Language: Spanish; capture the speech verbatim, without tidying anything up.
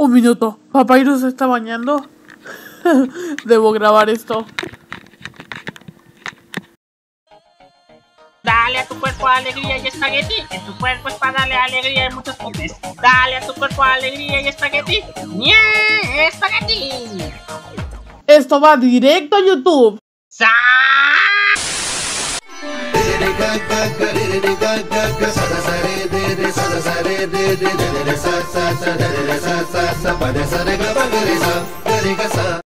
Un minuto. Papyrus se está bañando. Debo grabar esto. Dale a tu cuerpo alegría y espagueti, que tu cuerpo es para darle alegría y muchos potes. Dale a tu cuerpo alegría y espagueti. ¡Nie! ¡Espagueti! Esto va directo a YouTube. ¡Sa! Sa sa sa